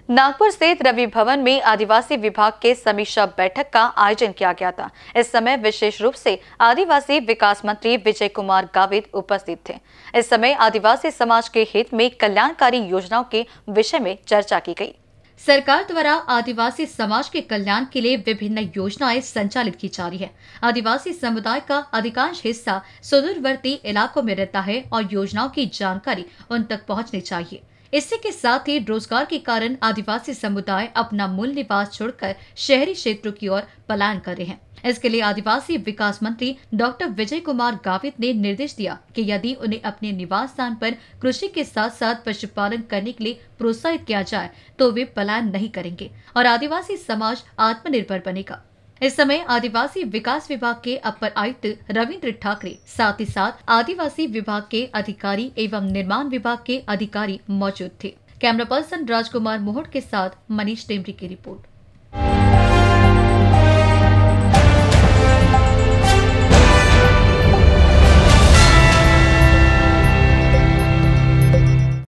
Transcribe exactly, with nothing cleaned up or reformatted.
नागपुर स्थित रवि भवन में आदिवासी विभाग के समीक्षा बैठक का आयोजन किया गया था। इस समय विशेष रूप से आदिवासी विकास मंत्री विजय कुमार गावित उपस्थित थे। इस समय आदिवासी समाज के हित में कल्याणकारी योजनाओं के विषय में चर्चा की गई। सरकार द्वारा आदिवासी समाज के कल्याण के लिए विभिन्न योजनाएं संचालित की जा रही है। आदिवासी समुदाय का अधिकांश हिस्सा सुदूरवर्ती इलाकों में रहता है और योजनाओं की जानकारी उन तक पहुंचनी चाहिए। इसी के साथ ही रोजगार के कारण आदिवासी समुदाय अपना मूल निवास छोड़कर शहरी क्षेत्रों की ओर पलायन कर रहे हैं। इसके लिए आदिवासी विकास मंत्री डॉक्टर विजय कुमार गावित ने निर्देश दिया कि यदि उन्हें अपने निवास स्थान पर कृषि के साथ साथ पशुपालन करने के लिए प्रोत्साहित किया जाए तो वे पलायन नहीं करेंगे और आदिवासी समाज आत्मनिर्भर बनेगा। इस समय आदिवासी विकास विभाग के अपर आयुक्त रविंद्र ठाकरे साथ ही साथ आदिवासी विभाग के अधिकारी एवं निर्माण विभाग के अधिकारी मौजूद थे। कैमरा पर्सन राजकुमार मोहट के साथ मनीष टेमरी की रिपोर्ट।